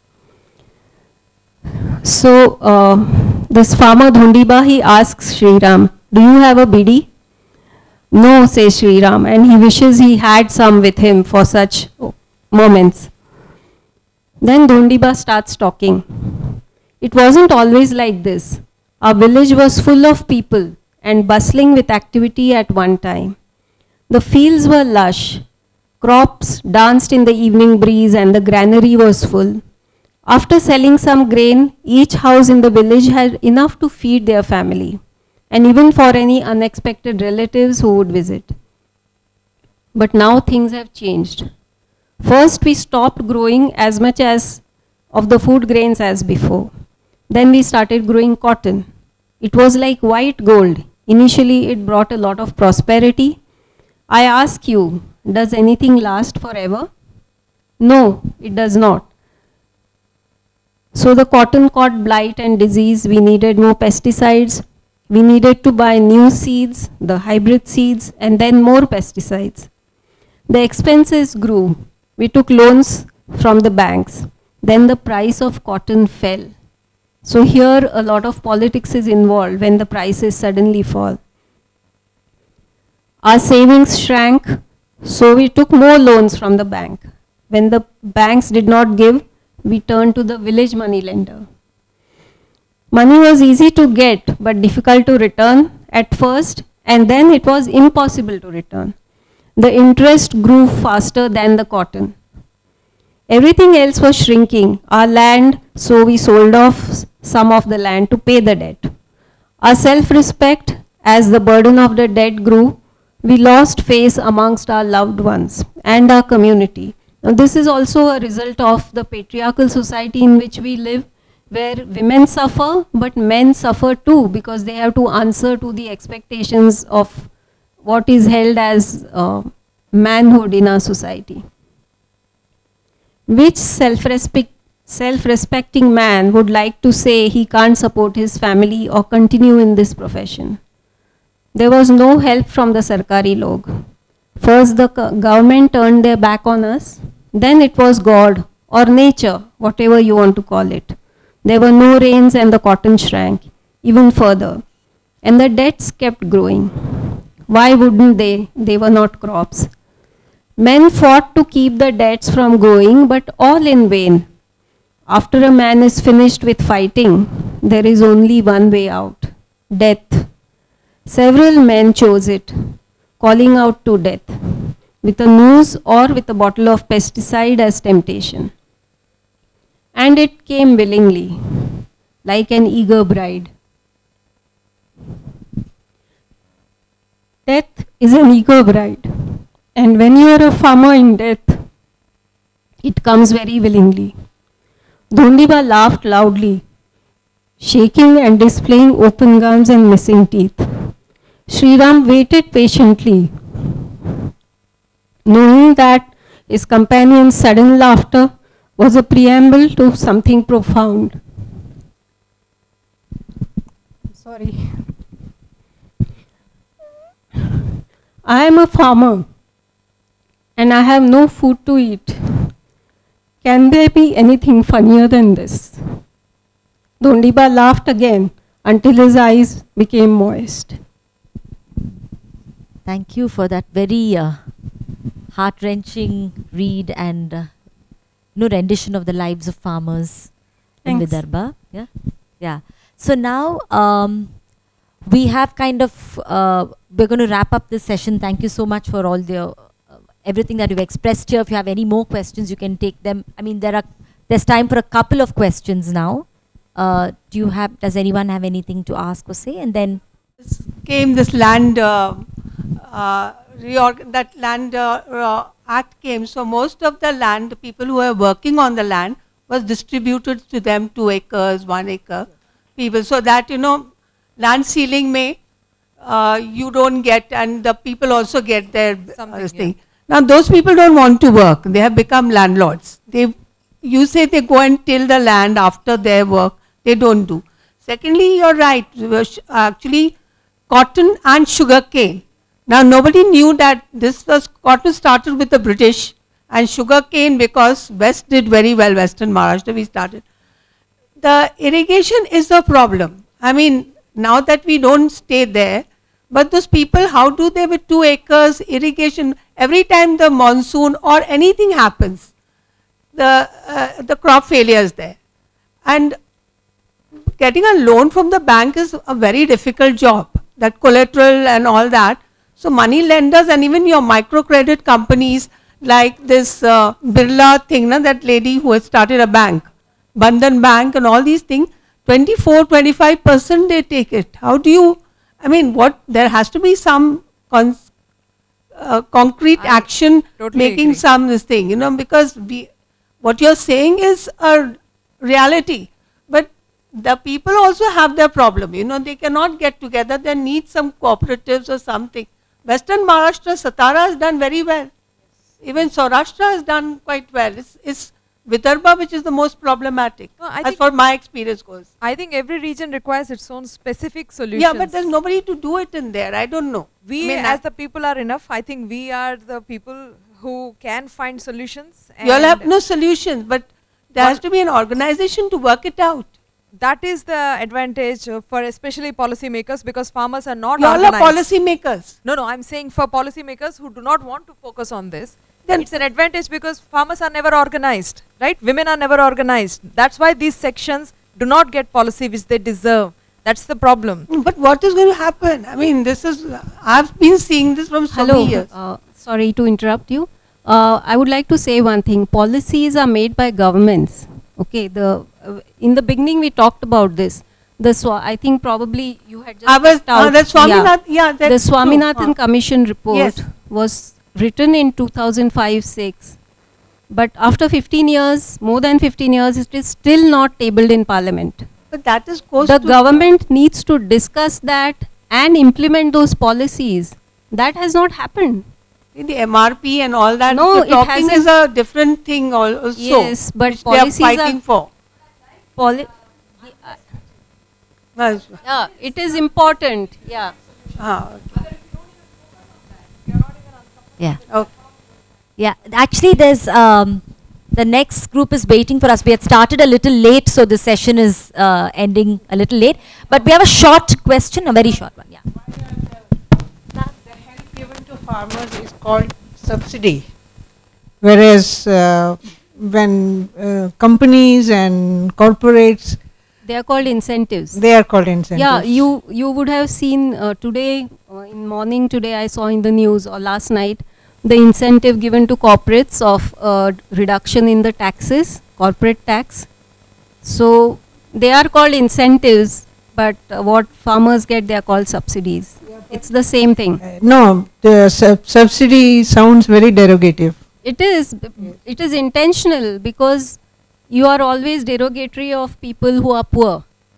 So uh, this farmer Dhondiba, he asks Sri Ram, do you have a bidi? No, says Sri Ram, and he wishes he had some with him for such moments. Then Dhondiba starts talking. It wasn't always like this. Our village was full of people and bustling with activity at one time. The fields were lush. Crops danced in the evening breeze and the granary was full. After selling some grain, each house in the village had enough to feed their family, and even for any unexpected relatives who would visit. But now things have changed. First, we stopped growing as much as of the food grains as before. Then we started growing cotton. It was like white gold. Initially, it brought a lot of prosperity. I ask you, does anything last forever? No, it does not. So the cotton caught blight and disease. We needed more pesticides. We needed to buy new seeds, the hybrid seeds, and then more pesticides. The expenses grew. We took loans from the banks. Then the price of cotton fell. So here a lot of politics is involved when the prices suddenly fall. Our savings shrank, so we took more loans from the bank. When the banks did not give, we turned to the village money lender. Money was easy to get but difficult to return at first, and then it was impossible to return. The interest grew faster than the cotton. Everything else was shrinking. Our land, so we sold off some of the land to pay the debt. Our self-respect, as the burden of the debt grew, we lost faith amongst our loved ones and our community. Now, this is also a result of the patriarchal society in which we live, where women suffer, but men suffer too, because they have to answer to the expectations of what is held as uh, manhood in our society. Which self-respect, self-respecting man would like to say he can't support his family or continue in this profession? There was no help from the Sarkari log. First the government turned their back on us, then it was God or nature, whatever you want to call it. There were no rains and the cotton shrank even further, and the debts kept growing. Why wouldn't they? They were not crops. Men fought to keep the debts from growing, but all in vain. After a man is finished with fighting, there is only one way out: death. Several men chose it, calling out to death, with a noose or with a bottle of pesticide as temptation. And it came willingly, like an eager bride. Death is an eager bride, and when you are a farmer in death, it comes very willingly. Dhondiba laughed loudly, shaking and displaying open gums and missing teeth. Sri Ram waited patiently, knowing that his companion's sudden laughter was a preamble to something profound. Sorry. I am a farmer and I have no food to eat. Can there be anything funnier than this? Dhondiba laughed again until his eyes became moist. Thank you for that very uh, heart-wrenching read and uh, no rendition of the lives of farmers in Thanks. Vidarbha. Yeah, yeah. So now um, we have kind of uh, we're going to wrap up this session. Thank you so much for all the uh, everything that you've expressed here. If you have any more questions, you can take them. I mean, there are there's time for a couple of questions now. Uh, do you have? Does anyone have anything to ask or say? And then came this land. Uh, uh, reorg that land uh, uh, act came, so most of the land, the people who were working on the land, was distributed to them two acres, one acre people, so that, you know, land ceiling may uh, you don't get, and the people also get their uh, thing. Now those people don't want to work, they have become landlords. They, you say they go and till the land after their work, they don't do. Secondly, you're right, actually cotton and sugar cane. Now nobody knew that this was, cotton started with the British and sugar cane, because West did very well, Western Maharashtra we started. The irrigation is a problem. I mean, now that we don't stay there, but those people, how do they with two acres irrigation, every time the monsoon or anything happens, the, uh, the crop failure is there. And getting a loan from the bank is a very difficult job, that collateral and all that. So money lenders and even your microcredit companies, like this uh, Birla thing, na, that lady who has started a bank, Bandhan Bank and all these things, twenty-four, twenty-five percent they take it. How do you, I mean, what, there has to be some cons uh, concrete I action totally making agree. some this thing, you know, because we, what you're saying is a reality, but the people also have their problem, you know, they cannot get together, they need some cooperatives or something. Western Maharashtra, Satara has done very well. Even Saurashtra has done quite well. It's, it's Vidarbha which is the most problematic, No, I as think- far my experience goes. I think every region requires its own specific solutions. Yeah, but there's nobody to do it in there. I don't know. We I mean, as I- the people are enough. I think we are the people who can find solutions. you all have and no solutions, but there has One- to be an organization to work it out. That is the advantage uh, for especially policymakers, because farmers are not You all are organized. policy makers. No, no, I'm saying for policymakers who do not want to focus on this, Then it's an advantage because farmers are never organized, right? Women are never organized. That's why these sections do not get policy which they deserve. That's the problem. But what is going to happen? I mean, this is, I've been seeing this from so Hello. many years. Uh, sorry to interrupt you. Uh, I would like to say one thing. Policies are made by governments. Okay. The uh, in the beginning we talked about this. The Swa I think probably you had just I was, picked out. uh, that Swaminathan, yeah, Yeah. that's The true. Swaminathan Uh, Commission report Yes. was written in two thousand five six. But after fifteen years, more than fifteen years, it is still not tabled in Parliament. But that is goes The to government needs to discuss that and implement those policies. That has not happened. the M R P and all that. No, the it talking hasn't- is a different thing al- also. Yes, but which they are policies are- fighting for. Poli Yes. yeah, it is important. Yeah. Ah, okay. Yeah. Okay. Yeah, actually there's, um, the next group is waiting for us. We had started a little late, so the session is uh, ending a little late. But we have a short question, a very short one, yeah. The help given to farmers is called subsidy, whereas uh, when uh, companies and corporates, They are called incentives. they are called incentives. Yeah, you you would have seen uh, today, uh, in morning today I saw in the news, or last night, the incentive given to corporates of uh, reduction in the taxes, corporate tax. So they are called incentives, but uh, what farmers get, they are called subsidies. It's the same thing. Uh, no, the sub subsidy sounds very derogative. It is, b- it is intentional, because you are always derogatory of people who are poor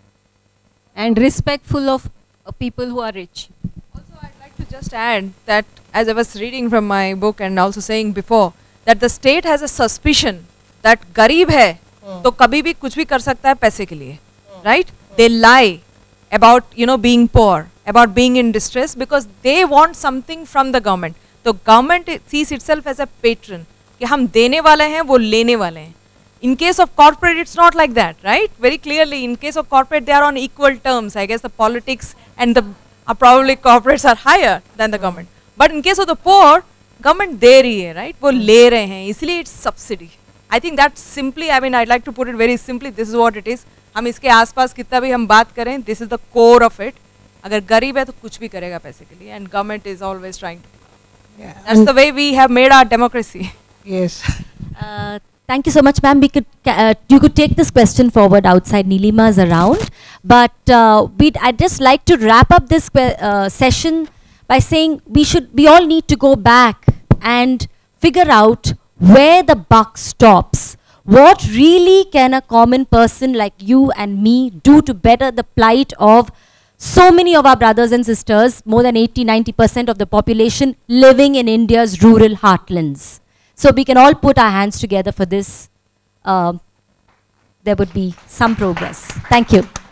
and respectful of uh, people who are rich. Also, I'd like to just add that as I was reading from my book and also saying before, that the state has a suspicion that गरीब है तो कभी भी कुछ भी कर सकता है पैसे के लिए, right? They lie about, you know, being poor, about being in distress, because they want something from the government. तो government it sees itself as a patron, कि हम देने वाले हैं, वो लेने वाले हैं. In case of corporate, it's not like that, right? Very clearly, in case of corporate, they are on equal terms. I guess the politics and the uh, probably corporates are higher than the government. But in case of the poor, government दे रही है, right? वो ले रहे हैं, इसलिए it's subsidy. I think that simply, I mean, I'd like to put it very simply. This is what it is. हम इसके आसपास कितना भी हम बात करें, this is the core of it. अगर गरीब है तो कुछ भी करेगा पैसे के लिए, and government is always trying to. Yeah. That's and the way we have made our democracy. yes. Uh, thank you so much, ma'am. We could, ca- uh, you could take this question forward outside. Nilima's around, but uh, we'd, I'd just like to wrap up this que- uh, session by saying we should, we all need to go back and figure out where the buck stops. What really can a common person like you and me do to better the plight of so many of our brothers and sisters, more than eighty to ninety percent of the population living in India's rural heartlands? So we can all put our hands together for this. Uh, there would be some progress. Thank you.